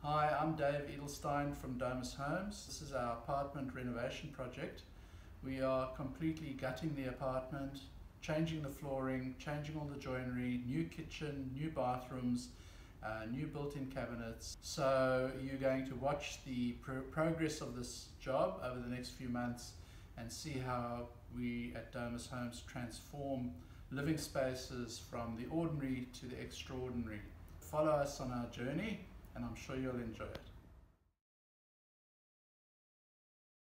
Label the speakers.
Speaker 1: Hi, I'm Dave Edelstein from Domus Homes. This is our apartment renovation project. We are completely gutting the apartment, changing the flooring, changing all the joinery, new kitchen, new bathrooms, new built-in cabinets. So you're going to watch the progress of this job over the next few months and see how we at Domus Homes transform living spaces from the ordinary to the extraordinary. Follow us on our journey and I'm sure you'll enjoy it.